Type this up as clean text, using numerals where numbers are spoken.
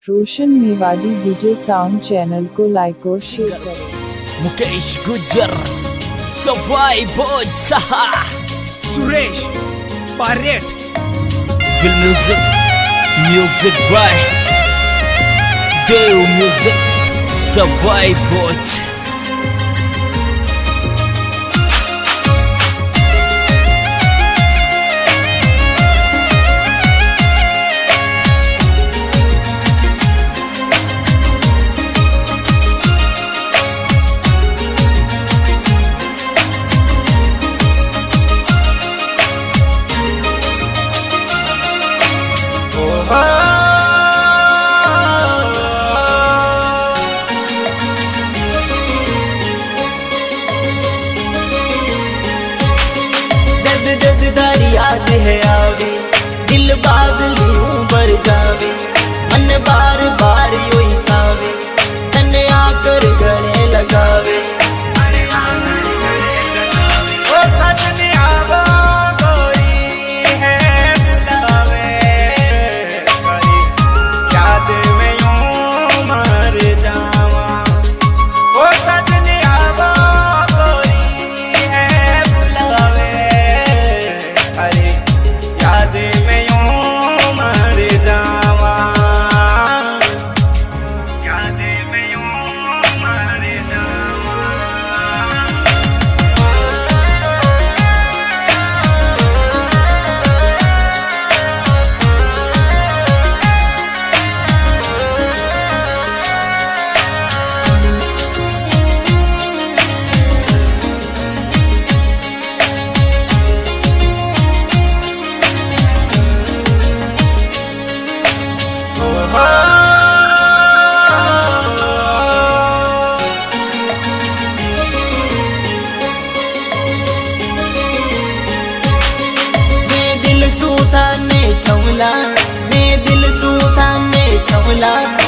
रोशन Mewari DJ sound channel को like और share करें। मुकेश गुज्जर, सफाई बोझ सहा, Suresh Paret, film music by Dev music, सफाई बोझ। याद है आवे, दिल बादलों भर जावे, मन बार बार योई छावे, तने आकर गले लगावे। ओ सजनी आवा कोई है बुलावे, याद में यूं मर जावा। ओ सजनी आवा कोई है बुलावे, याद में यूं मर जावा, याद में यूं मर जावा। मैं दिल सूता ने छमला,